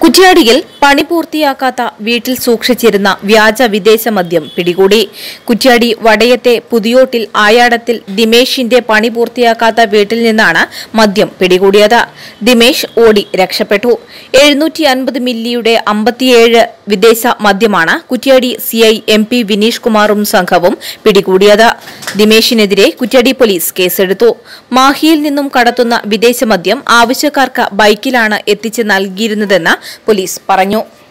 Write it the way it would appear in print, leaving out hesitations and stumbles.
കുറ്റ്യാടിയിൽ പണി പൂർത്തിയാക്കാത്ത വീട്ടിൽ സൂക്ഷിച്ചിരുന്ന വ്യാജ വിദേശ മദ്യം പിടികൂടി. കുറ്റ്യാടി വടയത്തെ പുതിയോട്ടിൽ ആയാടത്തിൽ ദിമേശിന്റെ പണി പൂർത്തിയാക്കാത്ത വീട്ടിൽ നിന്നാണ് മദ്യം പിടികൂടിയത്. ദിമേശ് ഓടി രക്ഷപ്പെട്ടു. 750 മില്ലിയുടെ 57 വിദേശ മദ്യമാണ് കുറ്റ്യാടി സിഐ MP വിനീഷ് കുമാറും സംഘവും പിടികൂടിയത്. ദിമേശിനെതിരെ കുറ്റ്യാടി പോലീസ് കേസെടുത്തു. മാഹിയിൽ നിന്നും കടത്തുന്ന വിദേശ മദ്യം ആവശ്യക്കാർക്ക് ബൈക്കിലാണ് എത്തിച്ച് നൽകിയിരുന്നതെന്ന് പോലീസ് പറഞ്ഞു.